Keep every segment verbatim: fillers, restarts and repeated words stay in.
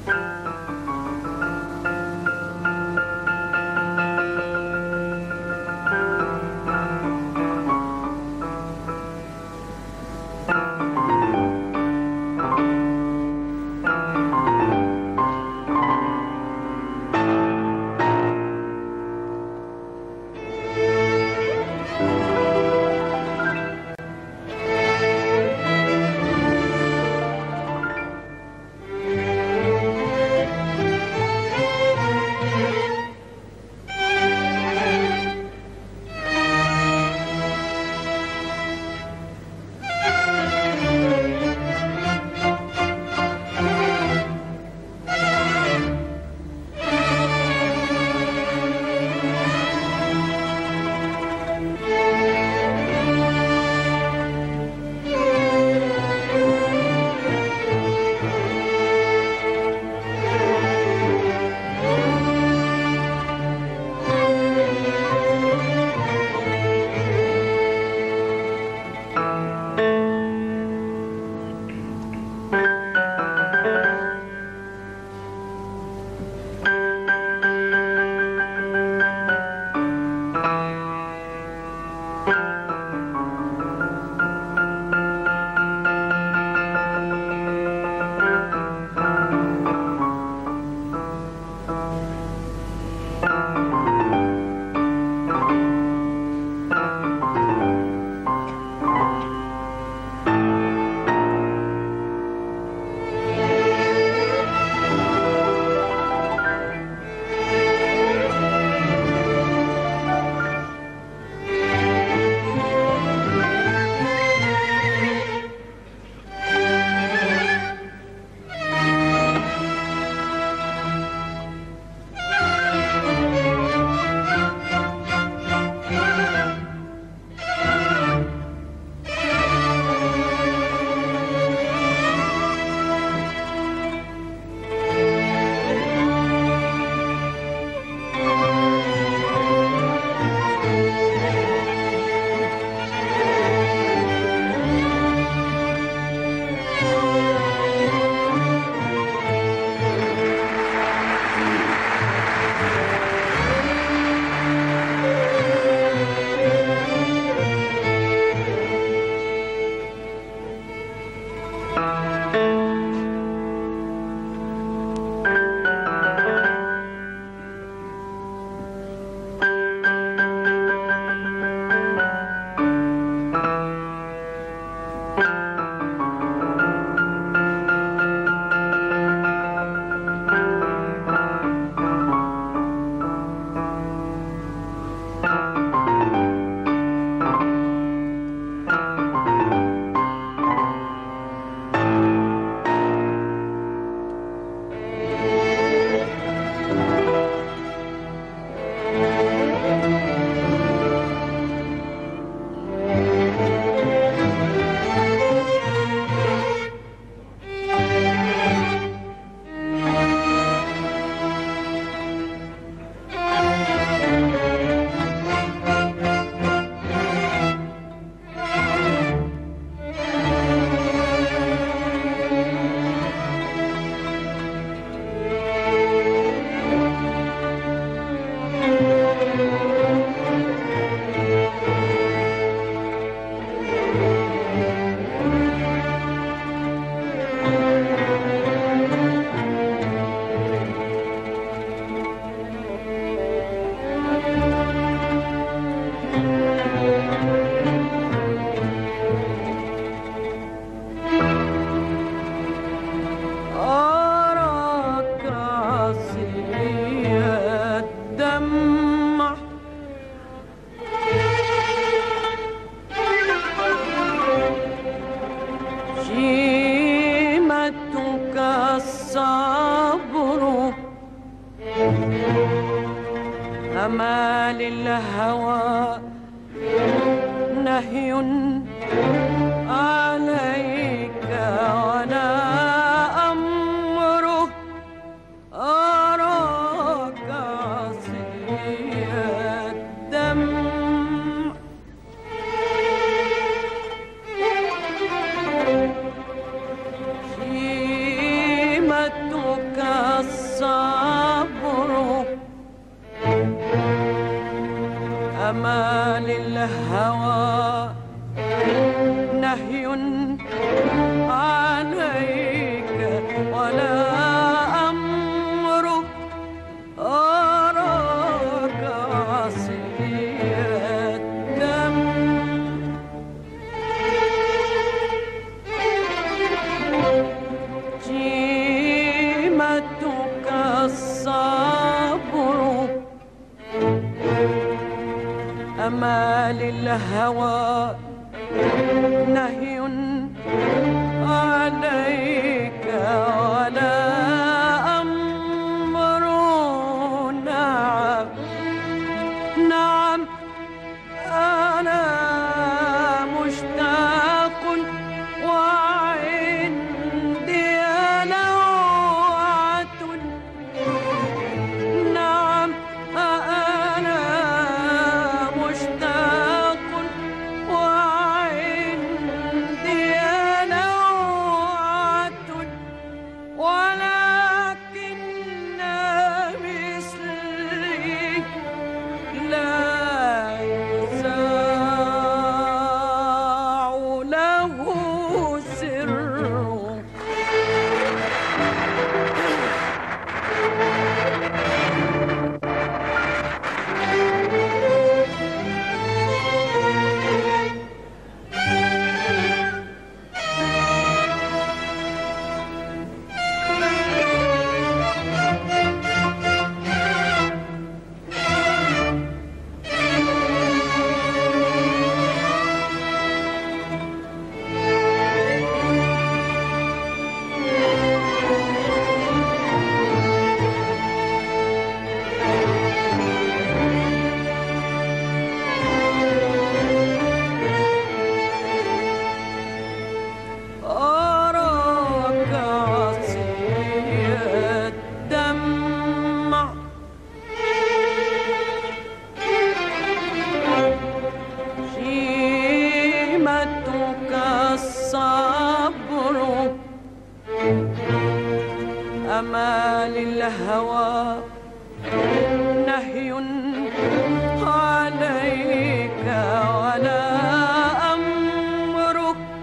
أمال الهوى نهي عليك ولا أمره أراك عصي الدم شيمتك أمال الهوى نهي عليك ولا أمر. نعم نعم أنا مشتاق وعندي لوعة. نعم أنا مشتاق وعندي لوعة، ولكن مثلي لا يزاع له سر. أراك عصي الدمع شيمتك الصبر. أمال الهوى نهي عليك ولا أمر.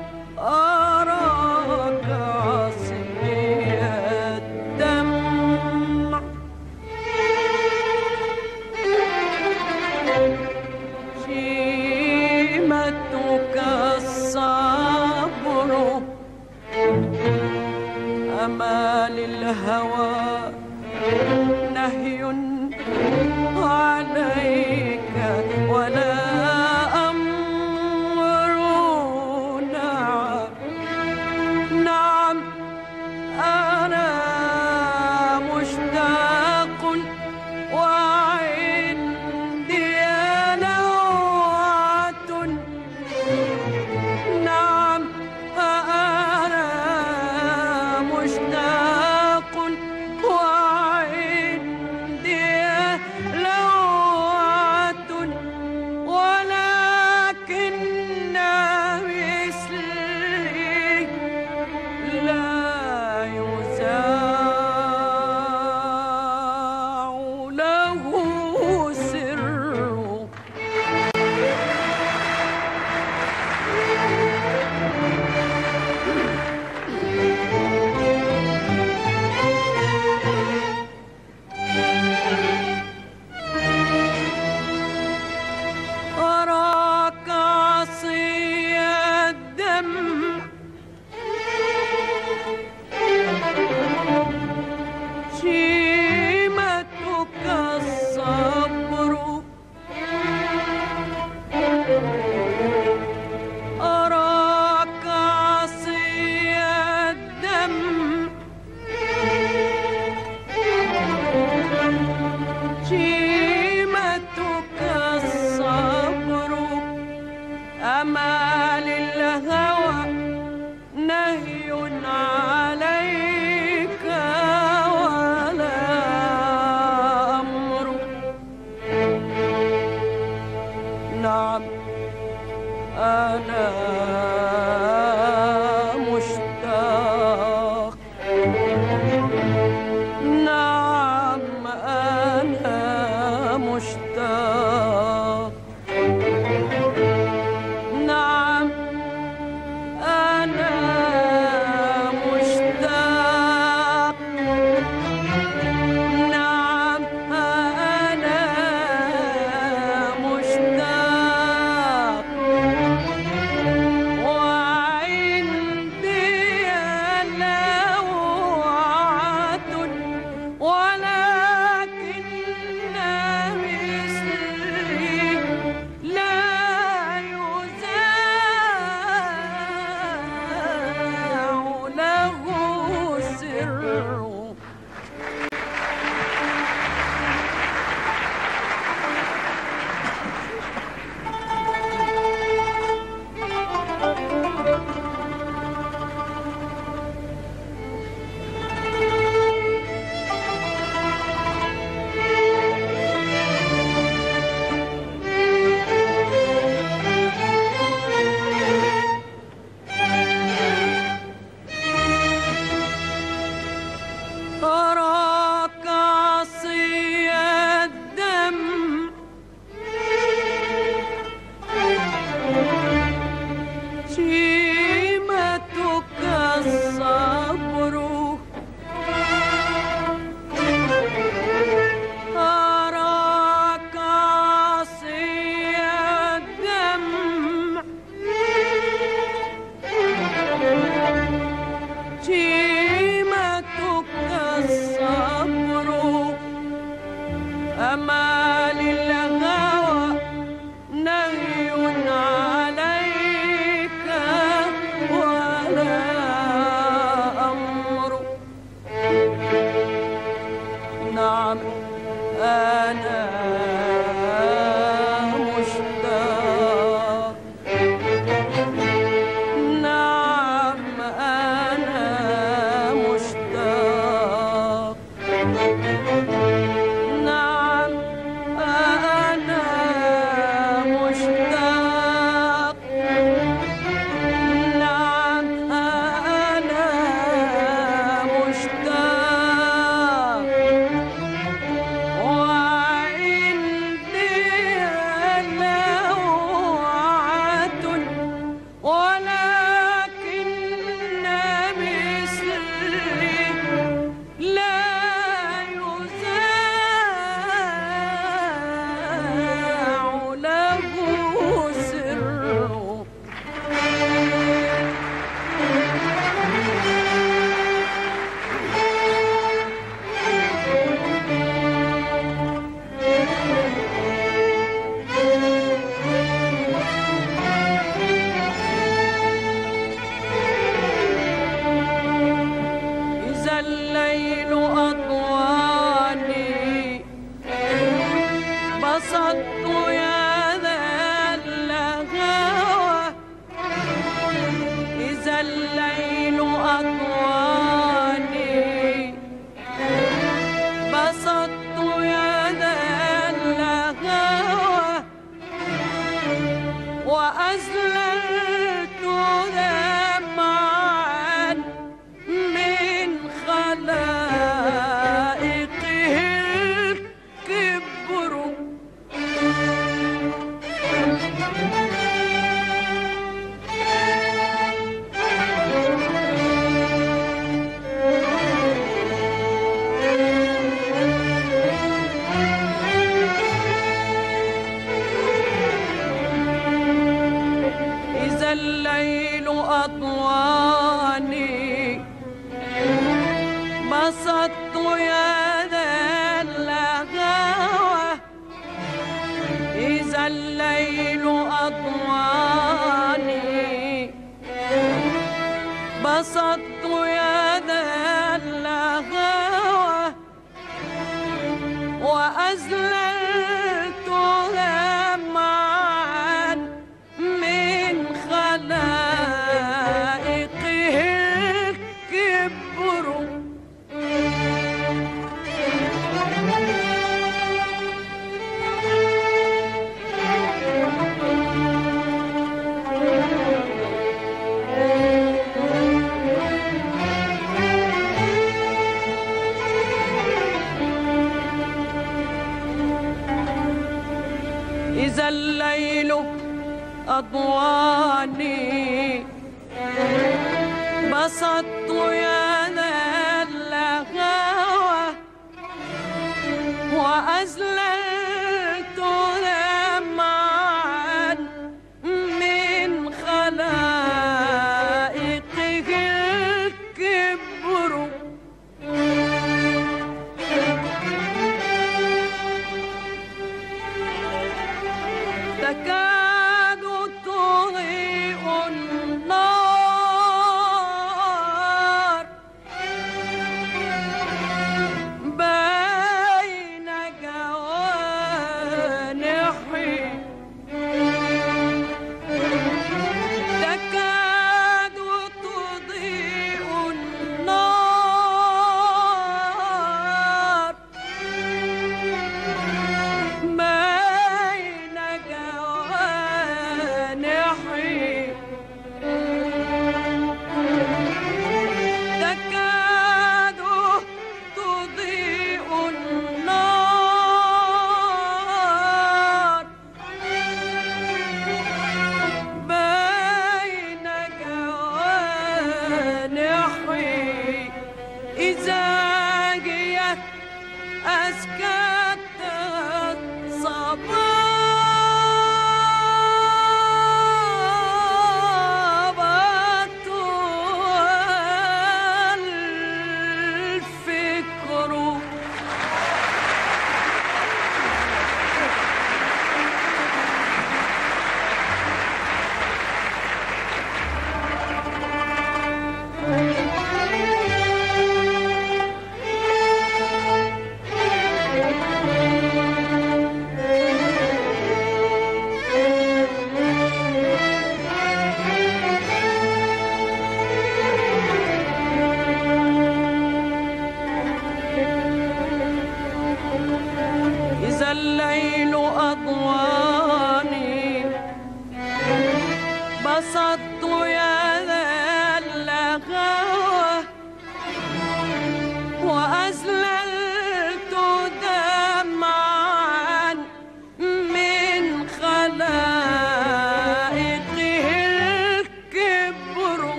أراك عصي الدمع شيمتك الصبر. أمال الهوى نهي عليك ولا أمر. نعم نعم أنا مشتاق وعندي لوعة. نعم أنا مشتاق وعندي لوعة، أمال الهوى نهي عليك ولا أمر. نعم أنا مشتاق، نعم أنا مشتاق، نعم أنا مشتاق، نعم أنا مشتاق، وعندي لوعة ولكن مثلي لا يذاع له سر. إذا الليل أطواني بسطت يدا الهوى، إذا الليل أطواني بسطت يدا الهوى، وأزللت دمعا من خلائقه الكبر. إذا الليل أطواني بسطت يدا الهوى، إذا الليل أطواني بسطت يدا الهوى، وأزللت دمعا من خلائقه الكبر. إذا الليل أضواني بسطت يدا الهوى، وأزللت دمعا من خلائقه الكبر. تكاد تضيء النار بين جوانحي، تكاد تضيء النار بين جوانحي، تكاد تضيء النار بين جوانحي، إذا جيت أسكت صبابة والفكر.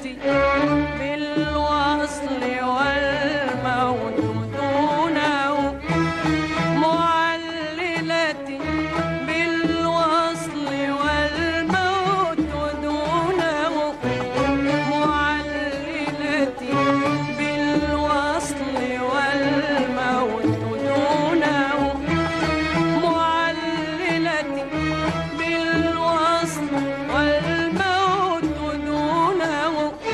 بالوصل والموت دونه معللتي بالوصل والموت دونه معللتي بالوصل والموت دونه معللتي بالوصل والموت دونه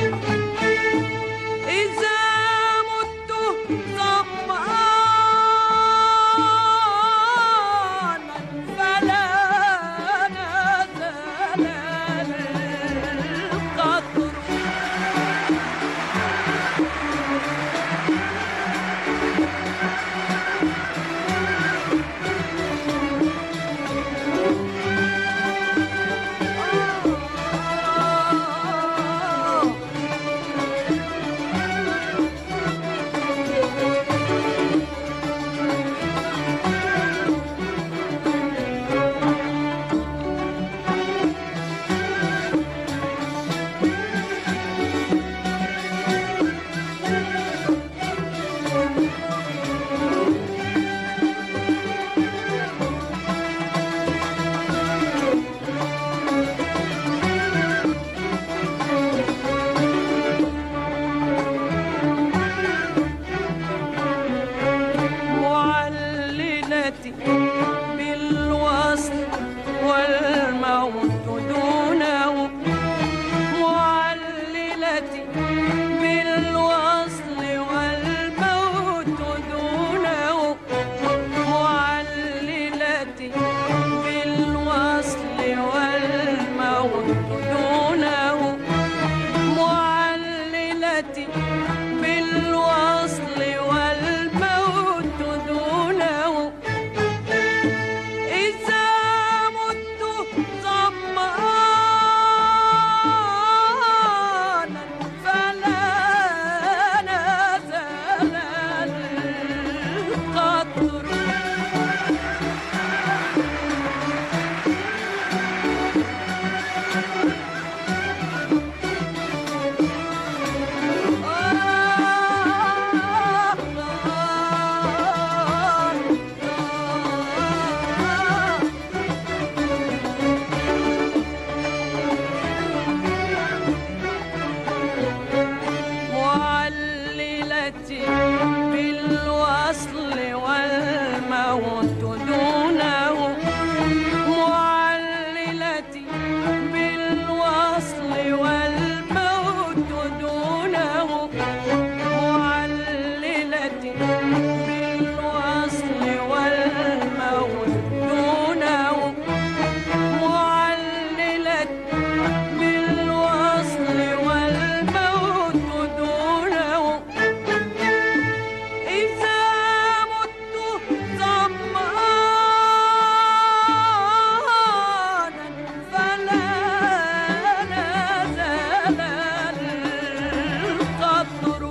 إذا مت ظمآنا فلا نزال القطر معللتي بالوصل والموت دونه معللتي بالوصل والموت دونه معللتي بالوصل والموت دونه معللتي بالوصل والموت دونه إذا مت ظمآنا فلا نزال القطر معللتي بالوصل والموت دونه معللتي بالوصل والموت دونه معللتي بالوصل والموت دونه معللتي بالوصل والموت دونه إذا مت ظمآنا فلا نزال القطر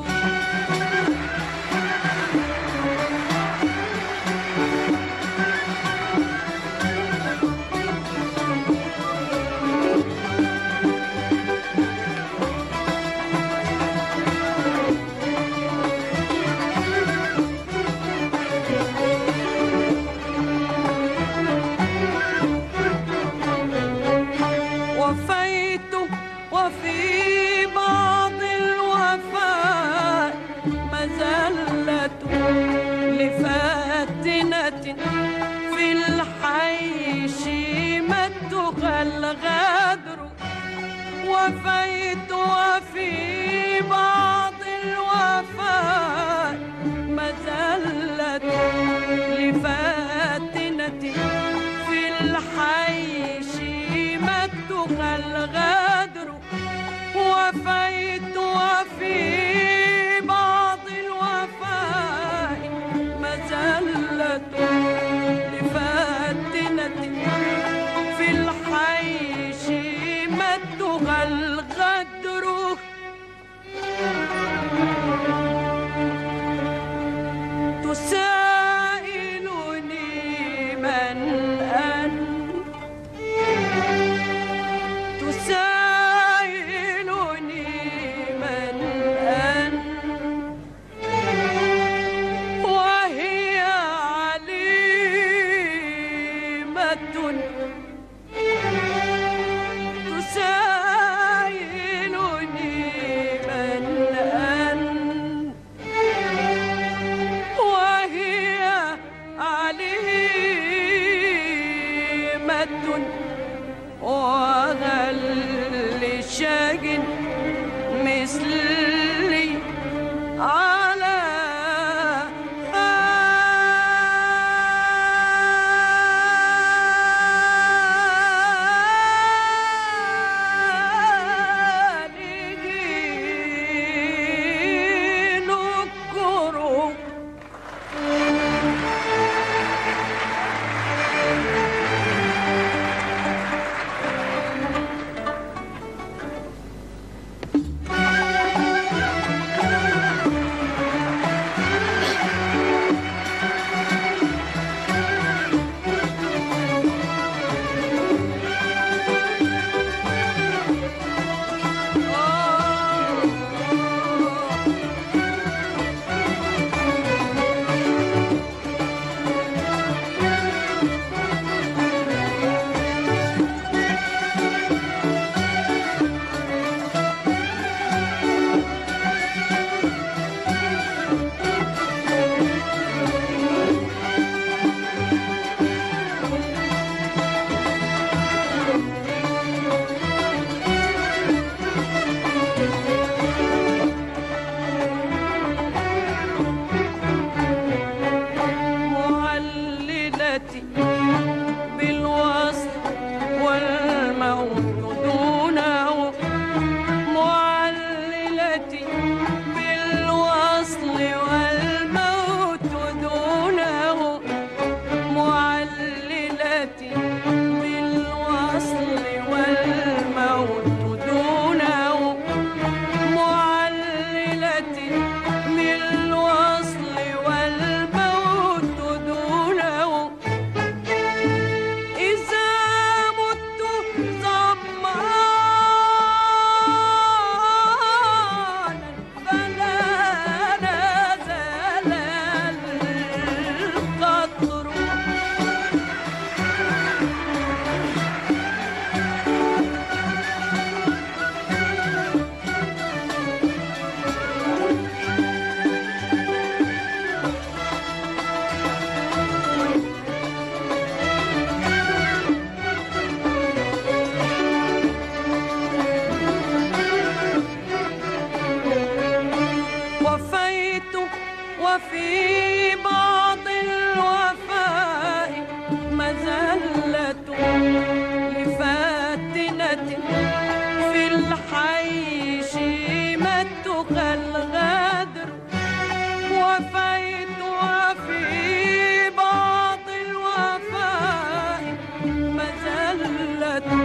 وفيت وفي بعض الوفاء مزلة لفاتنة في الحي شيمتها الغدر وفيت وفي بعض الوفاء مزلة لفاتنة في الحي شيمتها الغدر وفيت وفي بعض الوفاء مزلة لفاتنة في الحي شيمتها الغدر تسائلني من أنت تسائلني شاق مثلي على وفي بعض الوفاء مزلة لفاتنة في الحي شيمتها الغدر. وفيت وفي بعض الوفاء مزلة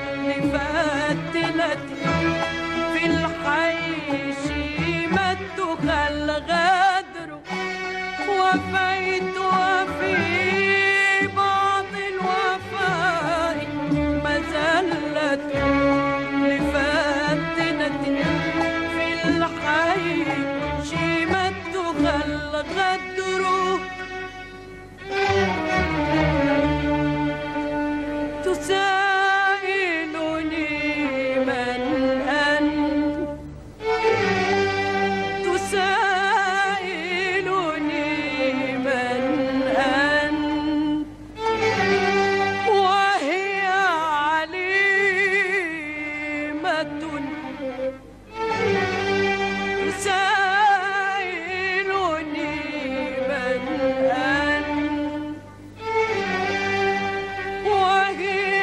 لفاتنة في الحي شيمتها الغدر. وفيت وفي بعض الوفاء مزلة لفاتنة في الحي شيمتها الغدر. تسائلني من أنت، تسائلني من أنت، وهي عليمة. تسائلني من أنت، وهي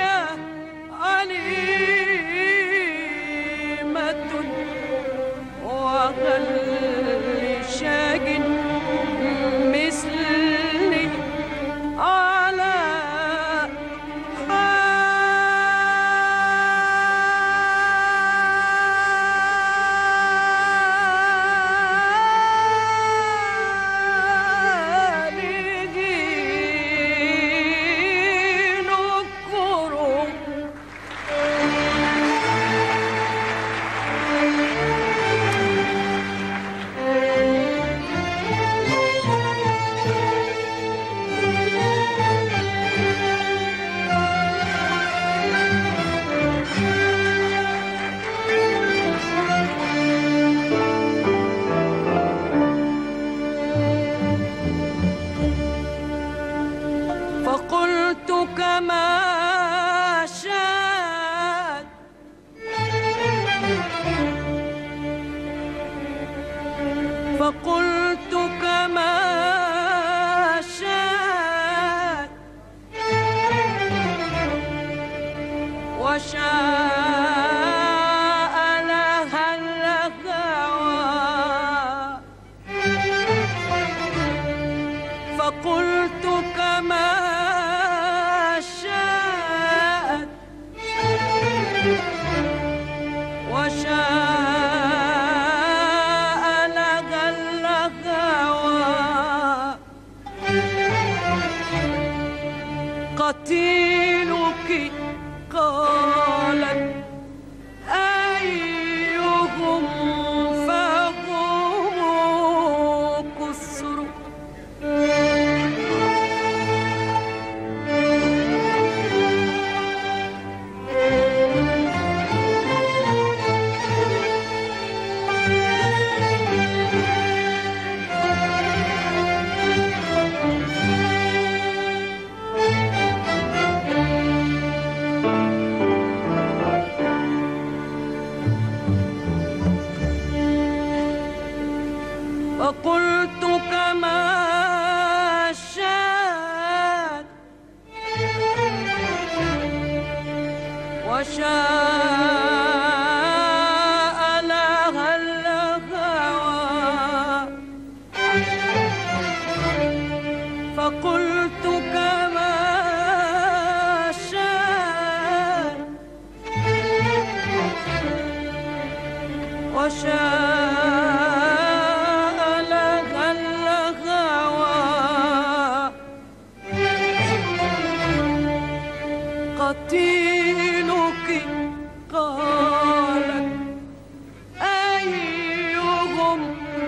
عليمة. وهل لشاق مثلي على حاله نكر. فقلت كما شاء وشاء لها الهوى فقلت كما شاءت وشاء لها الهوى قتيلك قالت أيهم فهم كسر فقلت كما شاءت وشاء لها الهوى فقلت كما شاءت وشاء قتيلك قالت أيهم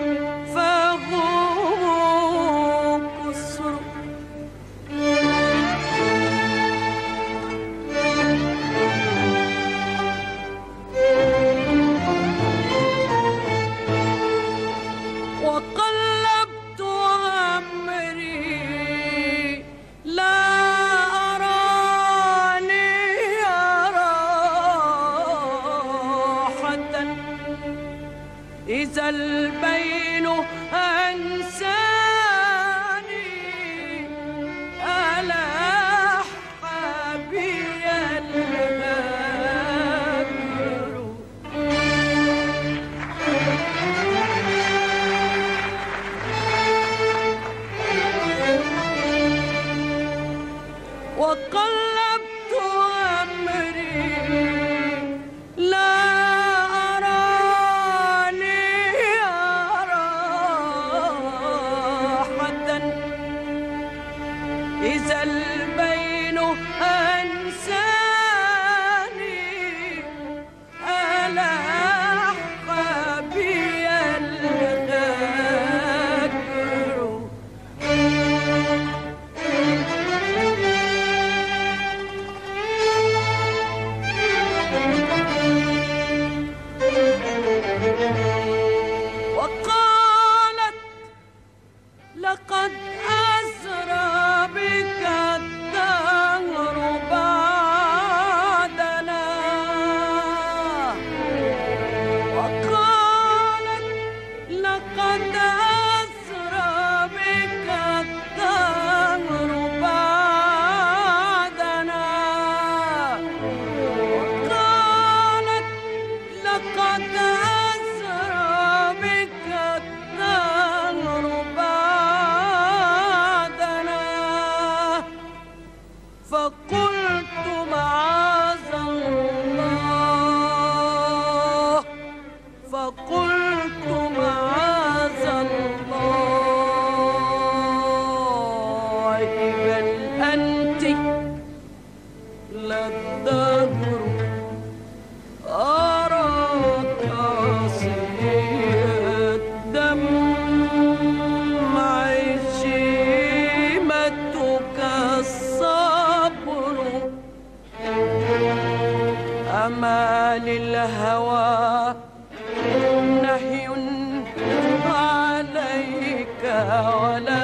فهم كسر وقلبت أمري لا إذا البين أنساني ألح بي الهجر وقلبت أمري لا إذا البين أنساني ألح بي الهجر وقالت لقد أسرى بك الدهر بعدنا وقالت لقد أسرى بك الدهر بعدنا وقالت لقد أسرى بك الدهر بعدنا فقلت معاذ الله فقلت معاذ الله بل أنت للدهر أراك صيد الدمع شيمتك الصبر أما للهوى نهي عليك ولا